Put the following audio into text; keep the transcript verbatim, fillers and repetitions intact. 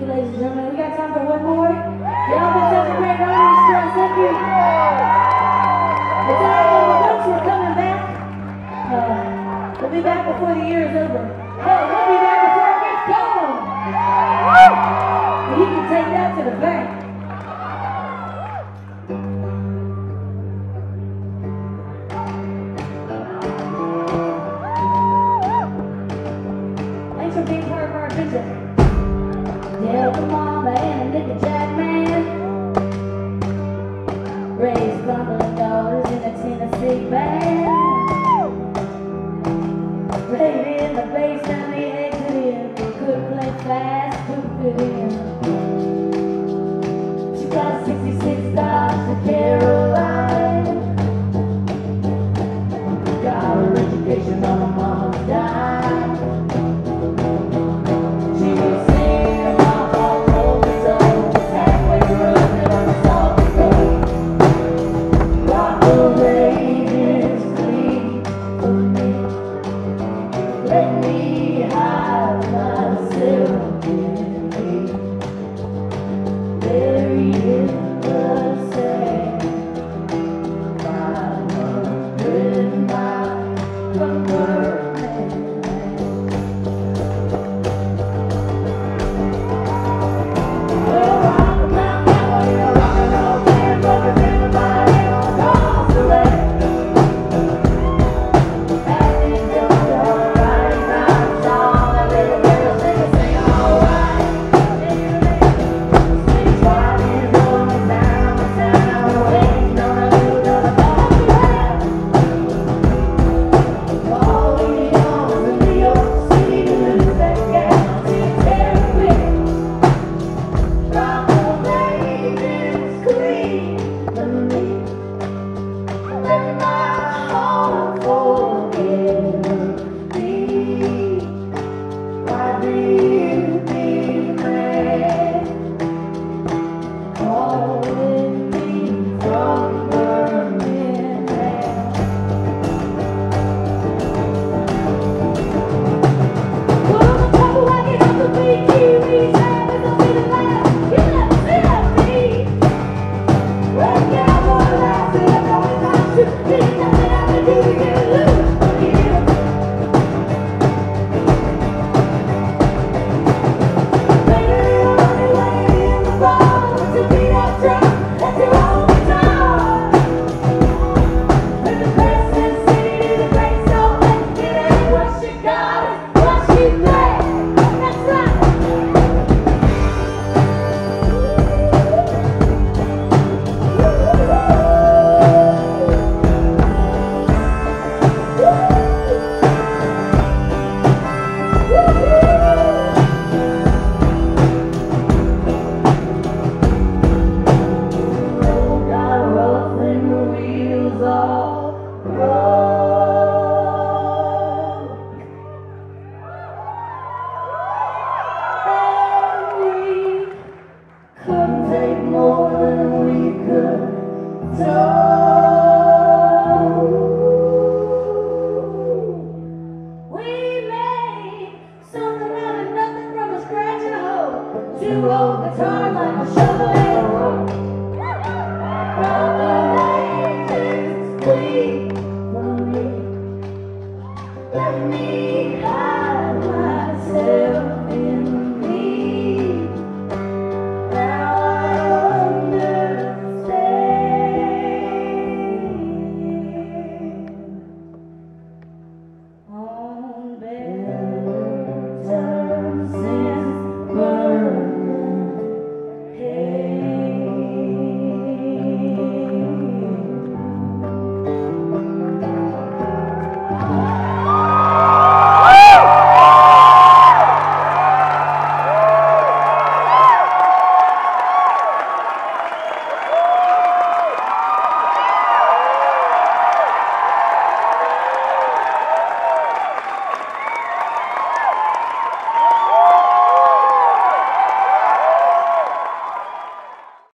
you, ladies and gentlemen. We got time for one more. Y'all been such a great riders for us. Thank you. It's all over. Folks, we're coming back. Uh, we'll be back before the year is over. Hell, we'll be back before it gets gone. And you can take that to the bank. Thanks for being part of our adventure. Yeah, come on, man, and nigga Jack, man. Raised grumbling daughters in a Tennessee band. Played in the basement, we exited. Could play fast, couldn't fit in. She got sixty-six dollars to Caroline. Got her education on her mama's dime. She was singing my heart broke its own. Halfway running on the soft road. Rock the raven's clean for me. Let me hide myself in me. Buried in the sand. five hundred miles from Birmingham. Well, rock the mountain, now you're rocking all day, broken everybody across the land. Acting just alright, not a song that little girl sing, sing alright. Sing quietly, rolling down the town, waiting on a new another ball to have. All we know is in New York City to lose that gal, she's terrific. From the raven's queen for me. Let my heart forgive me. Why do you be mad? Calling me from Birmingham. Well, the trouble wagon on the big T V side is gonna be the last you ever see of me. Right now, boy, last thing I know is I'm too. There's nothing I can do to get loose from you. Baby, you're only way in the bar to beat that drum. That's your only time. When the Crescent City, the great soul, it ain't what she got, it's what she played. That's right. Road got rough and the wheels all broke. And we couldn't take more than we could tow. We made something out of nothing from a scratch and a hoe. Two old guitars like a shovel and a